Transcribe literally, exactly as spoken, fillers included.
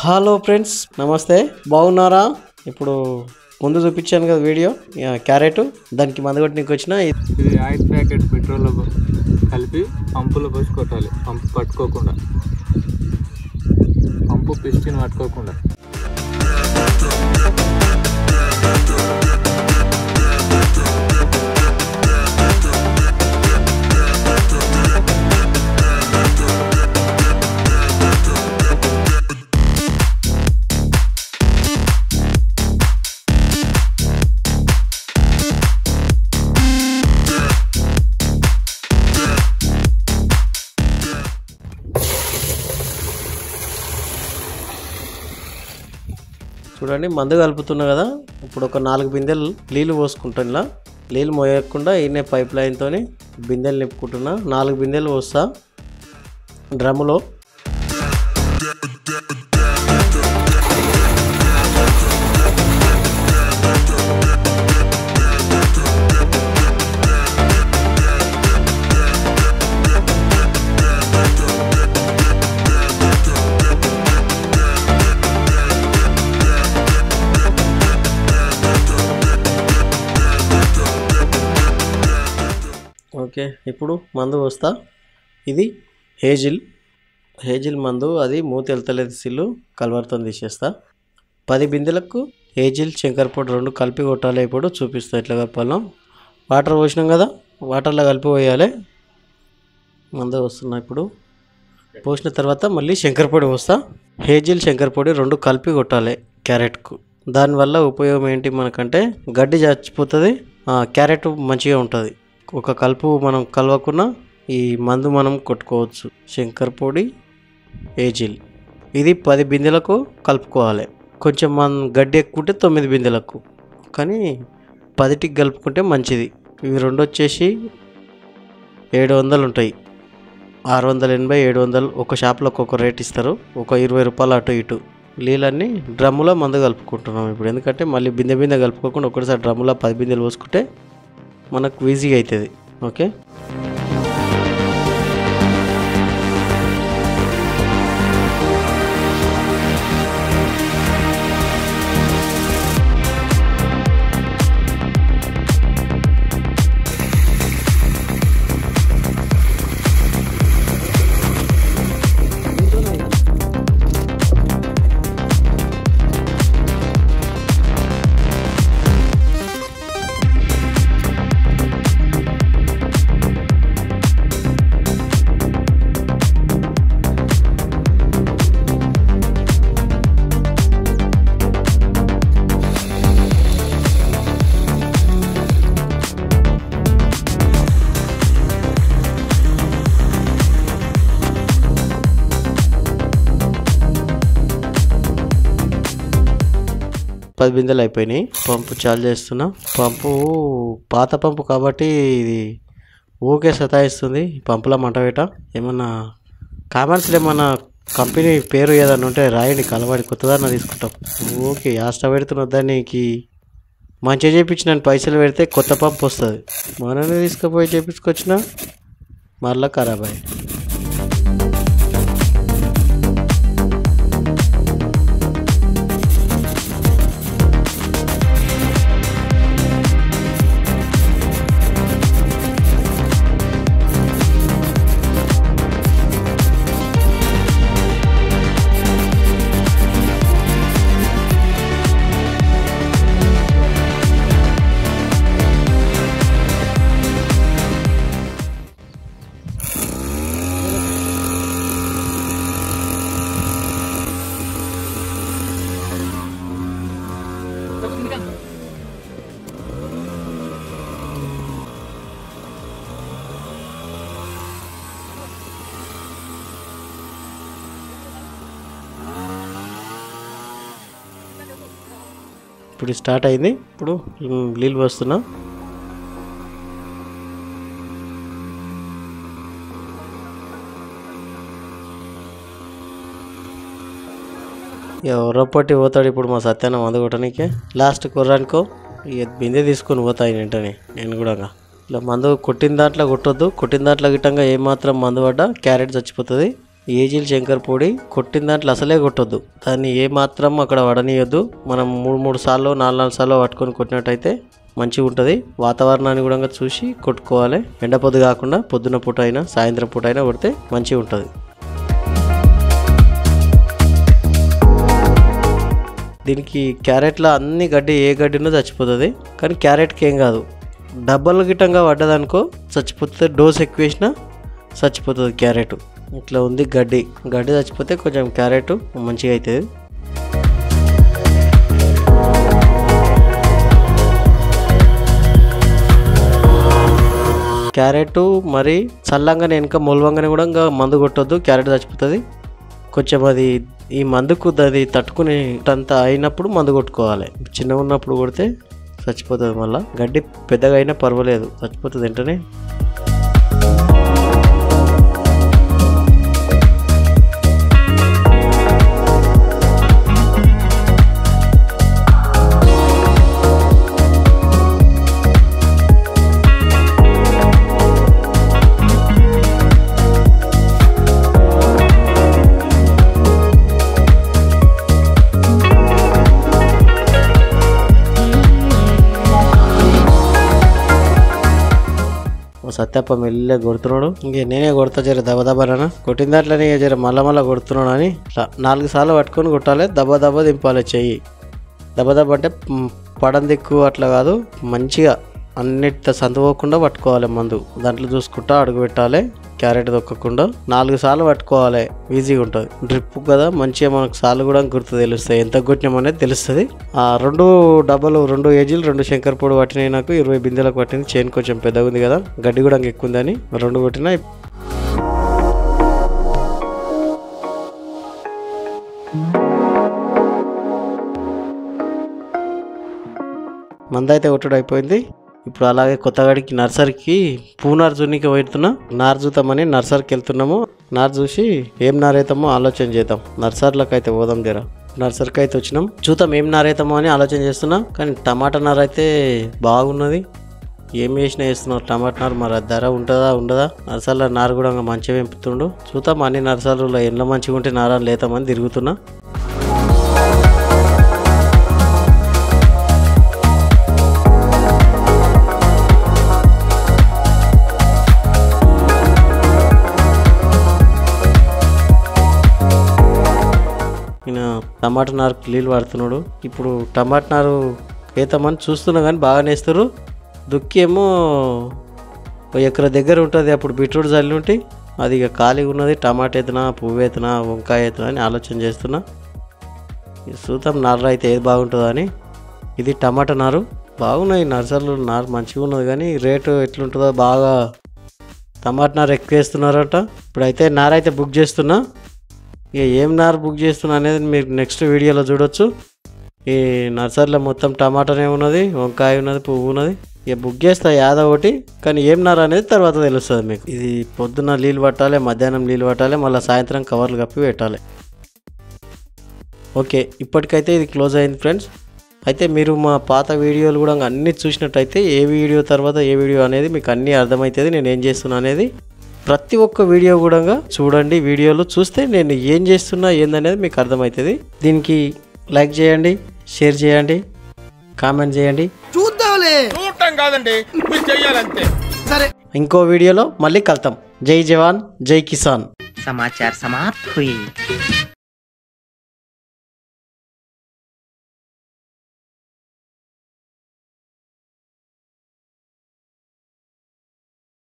Hello friends, నమస్తే. బాగున్నారా? ఇప్పుడు ముందు చూపించాను కదా వీడియో, క్యారెట్ దానికి మందు కొట్టడానికి వచ్చిన. ఇది ఆయిల్ ప్యాకెట్ పెట్రోల్లో కలిపి పంపులో పోసి కొట్టాలి. పంపు పట్టుకోకుండా, పంపు పిస్టిన్ పట్టుకోకుండా. చూడండి, మందు కలుపుతున్నా కదా. ఇప్పుడు ఒక నాలుగు బిందెలు నీళ్ళు పోసుకుంటాను. ఇలా నీళ్ళు మోయకుండా ఈయనే పైప్ లైన్తో బిందెలు నింపుకుంటున్నా. నాలుగు బిందెలు పోస్తా డ్రమ్ములో. ఓకే, ఇప్పుడు మందు పోస్తా. ఇది హేజిల్ హేజిల్ మందు. అది మూత వెళ్తలేదు, సిల్లు కలవర్తో తీసేస్తా. పది బిందెలకు హేజిల్ శంకర్పొడి రెండు కలిపి కొట్టాలి. ఇప్పుడు చూపిస్తా ఎట్లా కలపాలో. వాటర్ పోసినాం కదా, వాటర్లో కలిపి పోయాలి. మందు వస్తున్నా. ఇప్పుడు పోసిన తర్వాత మళ్ళీ శంకర్పొడి పోస్తా. హేజిల్ శంకర్పొడి రెండు కలిపి కొట్టాలి క్యారెట్కు. దానివల్ల ఉపయోగం ఏంటి మనకంటే, గడ్డి చచ్చిపోతుంది, క్యారెట్ మంచిగా ఉంటుంది. ఒక కలుపు మనం కలవకుండా ఈ మందు మనం కొట్టుకోవచ్చు. శంకర్ పొడి, హేజిల్ ఇది పది బిందెలకు కలుపుకోవాలి. కొంచెం మన గడ్డి ఎక్కుంటే తొమ్మిది బిందెలకు, కానీ పదిటికి కలుపుకుంటే మంచిది. ఇవి రెండు వచ్చేసి ఏడు వందలు ఉంటాయి. ఆరు వందల ఎనభై ఏడు వందలు ఒక షాప్లో ఒక్కొక్క రేట్ ఇస్తారు. ఒక ఇరవై రూపాయలు అటు ఇటు. నీళ్ళన్నీ డ్రమ్ములో మందు కలుపుకుంటున్నాం ఇప్పుడు. ఎందుకంటే మళ్ళీ బిందె బిందె కలుపుకోకుండా ఒకటిసారి డ్రమ్ములో పది బిందెలు పోసుకుంటే మనకు ఈజీగా అవుతుంది. ఓకే, పది బిందెలు అయిపోయినాయి. పంపు చాలు చేస్తున్నా. పంపు పాత పంపు కాబట్టి ఇది ఊకే సతాయిస్తుంది. పంపులో మంట పెట్ట. ఏమన్నా కామెంట్స్లో ఏమన్నా కంపెనీ పేరు ఏదన్నా ఉంటే రాయండి, కలవాడి కొత్తదాన్ని తీసుకుంటాం. ఓకే, ఆస్ట పెడుతున్న దానికి మంచిగా చేయించిన పైసలు పెడితే కొత్త పంపు వస్తుంది. మననే తీసుకుపోయి చేయించుకొచ్చిన మరలా ఖరాబ్ అయ్యి. ఇప్పుడు స్టార్ట్ అయింది. ఇప్పుడు నీళ్ళు పోస్తున్నా. ఎవరొప్పటి పోతాడు ఇప్పుడు మా సత్యాన్న మందు కొట్టడానికి. లాస్ట్ కుర్రానికో బిందె తీసుకొని పోతాయి వెంటనే. నేను కూడా ఇలా మందు కొట్టిన దాంట్లో కొట్టొద్దు. కొట్టిన దాంట్లో గిట్టంగా ఏమాత్రం మందు పడ్డా క్యారెట్ చచ్చిపోతుంది. ఏజిల్ శంకర్ పొడి కొట్టిన దాంట్లో అసలే కొట్టొద్దు, దాన్ని ఏ మాత్రం అక్కడ వడనీయొద్దు. మనం మూడు మూడు సార్లు నాలుగు నాలుగు సార్లు పట్టుకొని కొట్టినట్టయితే మంచిగా ఉంటుంది. వాతావరణాన్ని కూడా చూసి కొట్టుకోవాలి. ఎండ పొద్దు కాకుండా పొద్దున పూట అయినా సాయంత్రం పూట అయినా కొడితే మంచిగా ఉంటుంది. దీనికి క్యారెట్లో అన్ని గడ్డి ఏ గడ్డినో చచ్చిపోతుంది, కానీ క్యారెట్కి ఏం కాదు. డబ్బలు గిట్టంగా పడ్డదనుకో చచ్చిపోతుంది. డోస్ ఎక్కువ వేసినా చచ్చిపోతుంది క్యారెట్. ఇట్లా ఉంది గడ్డి, గడ్డి చచ్చిపోతే కొంచెం క్యారెట్ మంచిగా అవుతుంది. క్యారెట్ మరి చల్లంగానే వెనక మొలవంగానే కూడా ఇంకా మందు కొట్టొద్దు, క్యారెట్ చచ్చిపోతుంది. కొంచెం అది ఈ మందుకు అది తట్టుకునేటంత అయినప్పుడు మందు కొట్టుకోవాలి. చిన్నగా ఉన్నప్పుడు కొడితే చచ్చిపోతుంది. మళ్ళీ గడ్డి పెద్దగా అయినా పర్వాలేదు, చచ్చిపోతుంది వెంటనే. సత్యప్ప మెల్లగా కొడుతున్నాడు. ఇంక నేనే కొడతా జర దబ దబానా కొట్టిన దాంట్లోనే జర మళ్ళా మళ్ళీ కొడుతున్నాడు అని ఇట్లా నాలుగు సార్లు పట్టుకొని కొట్టాలి. దెబ్బ దెబ్బ దింపాలి చెయ్యి. దెబ్బ దెబ్బ అంటే పడం దిక్కు అట్లా కాదు, మంచిగా అన్నిటి సందుకోకుండా పట్టుకోవాలి మందు. దాంట్లో చూసుకుంటా అడుగు పెట్టాలి, క్యారెట్ దొక్కకుండా నాలుగు సార్లు పట్టుకోవాలి. ఈజీగా ఉంటుంది. డ్రిప్ కదా మంచిగా మనకు సార్లు కూడా గుర్తు తెలుస్తాయి, ఎంత కొట్టినాం అనేది తెలుస్తుంది. ఆ రెండు డబ్బాలు రెండు ఏజీలు రెండు శంకర్ పొడి పట్టినాయి. నాకు ఇరవై బిందెలకు పట్టింది. చేను కొంచెం పెద్దగా ఉంది కదా, గడ్డి కూడా ఎక్కువ ఉందని రెండు కొట్టినా. మందైతే కొట్టుడు అయిపోయింది. ఇప్పుడు అలాగే కొత్తగాడికి నర్సరీకి పూనార్ జూనికి వెళ్తున్నా. నార్ చూద్దామని నర్సరీకి వెళ్తున్నాము. నార్ చూసి ఏం నారైతామో ఆలోచన చేద్దాం. నర్సరీలోకి అయితే పోదాం జర. నర్సరీకి అయితే వచ్చినాం, చూద్దాం ఏం నారైతామో అని ఆలోచన చేస్తున్నా. కానీ టమాటా నార్ అయితే బాగున్నది. ఏం వేసినా వేస్తున్నావు టమాటా నార్, మరి ధర ఉంటుందా ఉండదా? నర్సరీలో నారు కూడా మంచిగా పెంపుతుండు. చూద్దాం అన్ని నర్సరీలో ఎండ్ల మంచిగా ఉంటే నారాలు లేతామని తిరుగుతున్నా. టమాటా నారుకు నీళ్ళు పడుతున్నాడు. ఇప్పుడు టమాటా నారు వేతామని చూస్తున్నా కానీ బాగా నేస్తారు. దుక్కి ఏమో ఎకర దగ్గర ఉంటుంది. అప్పుడు బీట్రూట్ చల్లి ఉంటే అది ఇక ఖాళీగా ఉన్నది. టమాటా ఎత్తునా పువ్వు ఎత్తునా వంకాయ ఎత్తునా అని ఆలోచన చేస్తున్నా. చూద్దాం నారు అయితే ఏది బాగుంటుందో అని. ఇది టమాటా నారు బాగున్నాయి. నర్సరీలో నారు మంచిగా ఉన్నది, కానీ రేటు ఎట్లుంటుందో బాగా టమాటా నారు ఎక్కువ వేస్తున్నారట. ఇప్పుడైతే నారు అయితే బుక్ చేస్తున్నా. ఇక ఏం నారు బుక్ చేస్తున్నా అనేది మీరు నెక్స్ట్ వీడియోలో చూడొచ్చు. ఈ నర్సరీలో మొత్తం టమాటానే ఉన్నది, వంకాయ ఉన్నది, పువ్వు ఉన్నది. ఇక బుక్ చేస్తా యాదో ఒకటి, కానీ ఏం నారు అనేది తర్వాత తెలుస్తుంది మీకు. ఇది పొద్దున్న నీళ్ళు పట్టాలి, మధ్యాహ్నం నీళ్ళు పట్టాలి, మళ్ళీ సాయంత్రం కవర్లు కప్పి పెట్టాలి. ఓకే, ఇప్పటికైతే ఇది క్లోజ్ అయింది ఫ్రెండ్స్. అయితే మీరు మా పాత వీడియోలు కూడా అన్నీ చూసినట్టయితే ఏ వీడియో తర్వాత ఏ వీడియో అనేది మీకు అన్నీ అర్థమవుతుంది. నేను ఏం చేస్తున్నా అనేది ప్రతి ఒక్క వీడియో కూడా చూడండి. వీడియోలు చూస్తే నేను ఏం చేస్తున్నా ఏందనేది మీకు అర్థమవుతుంది. దీనికి లైక్ చేయండి, షేర్ చేయండి, కామెంట్ చేయండి. చూద్దాంలే, చూడటం కాదండి మీరు చేయాలంతే. సరే, ఇంకో వీడియోలో మళ్ళీ కలుద్దాం. జై జవాన్, జై కిసాన్. समाचार समाप्त हुई।